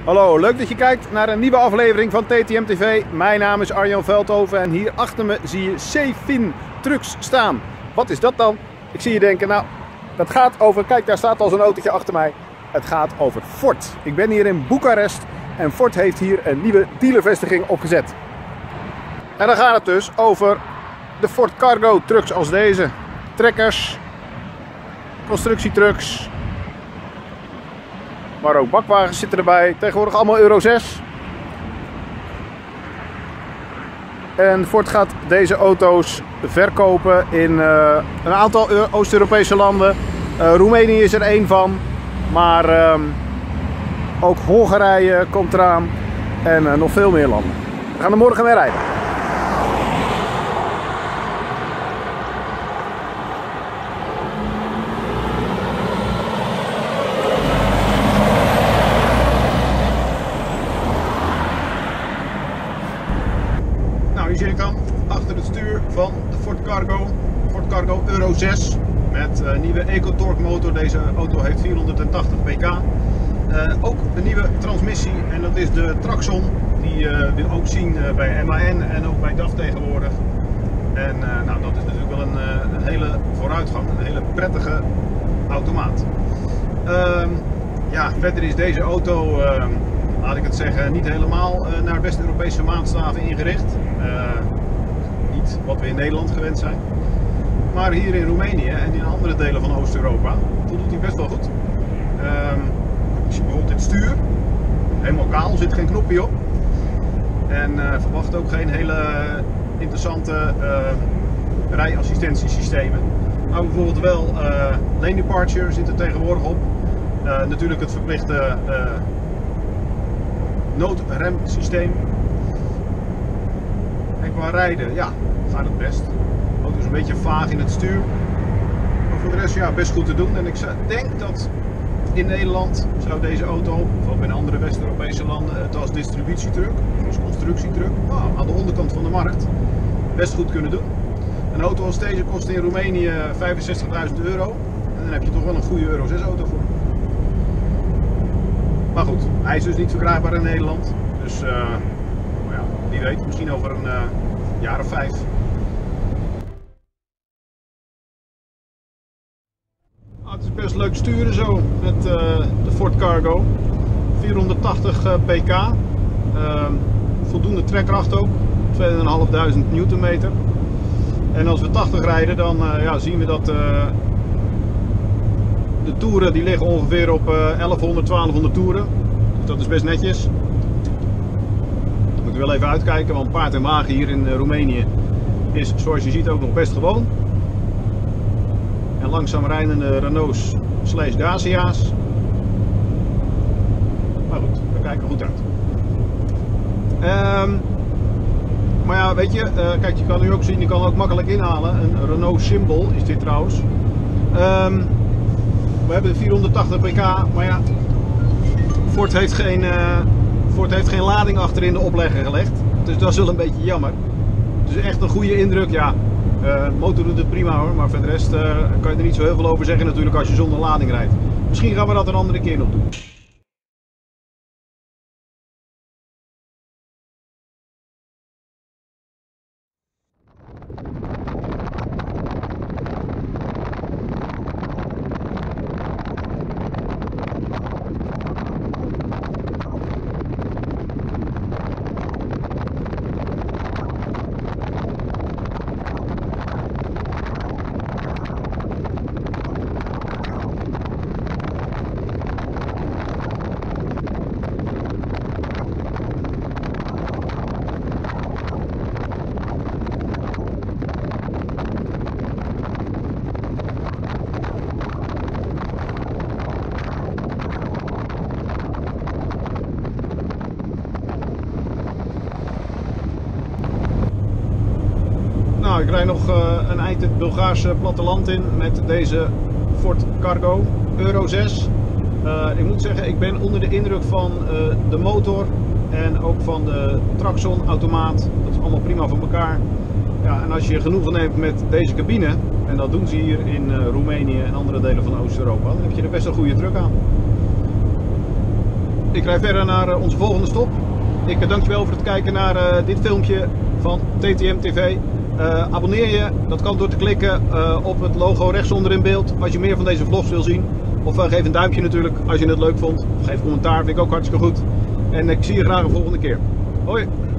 Hallo, leuk dat je kijkt naar een nieuwe aflevering van TTM TV. Mijn naam is Arjan Veldhoven en hier achter me zie je C-Fin trucks staan. Wat is dat dan? Ik zie je denken, nou, dat gaat over, kijk daar staat al zo'n autootje achter mij. Het gaat over Ford. Ik ben hier in Boekarest en Ford heeft hier een nieuwe dealervestiging opgezet. En dan gaat het dus over de Ford Cargo trucks als deze. Trekkers, constructietrucks. Maar ook bakwagens zitten erbij. Tegenwoordig allemaal Euro 6. En Ford gaat deze auto's verkopen in een aantal Oost-Europese landen. Roemenië is er één van. Maar ook Hongarije komt eraan. En nog veel meer landen. We gaan er morgen mee rijden. Hier zit ik dan achter het stuur van de Ford Cargo Euro 6 met nieuwe EcoTorque motor. Deze auto heeft 480 pk. Ook een nieuwe transmissie en dat is de Traxxon. Die wil ook zien bij MAN en ook bij DAF tegenwoordig. En nou, dat is natuurlijk wel een hele vooruitgang, een hele prettige automaat. Ja, verder is deze auto, laat ik het zeggen, niet helemaal naar West-Europese maatstaven ingericht. Niet wat we in Nederland gewend zijn. Maar hier in Roemenië en in andere delen van Oost-Europa voldoet hij best wel goed. Als je bijvoorbeeld het stuur, helemaal kaal, zit geen knopje op. En verwacht ook geen hele interessante rijassistentiesystemen. Maar bijvoorbeeld wel lane departure zit er tegenwoordig op. Natuurlijk het verplichte noodremsysteem. En qua rijden, ja, gaat het best. De auto is een beetje vaag in het stuur. Maar voor de rest, ja, best goed te doen. En ik denk dat in Nederland zou deze auto, of ook in andere West-Europese landen, het als distributietruck, als constructietruck, nou, aan de onderkant van de markt, best goed kunnen doen. Een auto als deze kost in Roemenië 65.000 euro. En dan heb je toch wel een goede Euro 6 auto voor. Maar goed, hij is dus niet verkrijgbaar in Nederland. Dus ja, wie weet, misschien over een jaar of 5. Het is best leuk sturen zo met de Ford Cargo. 480 pk. Voldoende trekkracht ook. 2500 Newtonmeter. En als we 80 rijden dan ja, zien we dat de toeren die liggen ongeveer op 1100, 1200 toeren. Dus dat is best netjes. Moet je wel even uitkijken, want paard en wagen hier in Roemenië is zoals je ziet ook nog best gewoon. En langzaam rijdende Renaults / Dacia's. Maar goed, we kijken goed uit. Maar ja, weet je, kijk, je kan nu ook zien, je kan ook makkelijk inhalen. Een Renault Symbol is dit trouwens. We hebben 480 pk, maar ja, Ford heeft geen lading achter in de oplegger gelegd. Dus dat is wel een beetje jammer. Dus echt een goede indruk, ja. Motor doet het prima hoor, maar voor de rest kan je er niet zo heel veel over zeggen natuurlijk als je zonder lading rijdt. Misschien gaan we dat een andere keer nog doen. Nou, ik rijd nog een eind het Bulgaarse platteland in met deze Ford Cargo Euro 6. Ik moet zeggen, ik ben onder de indruk van de motor en ook van de Traxxon automaat. Dat is allemaal prima voor elkaar. Ja, en als je genoegen neemt met deze cabine, en dat doen ze hier in Roemenië en andere delen van Oost-Europa, dan heb je er best een goede truck aan. Ik rijd verder naar onze volgende stop. Ik dank je wel voor het kijken naar dit filmpje van TTM TV. Abonneer je, dat kan door te klikken op het logo rechtsonder in beeld als je meer van deze vlogs wil zien. Of geef een duimpje natuurlijk als je het leuk vond. Of geef commentaar, vind ik ook hartstikke goed. En ik zie je graag een volgende keer. Hoi!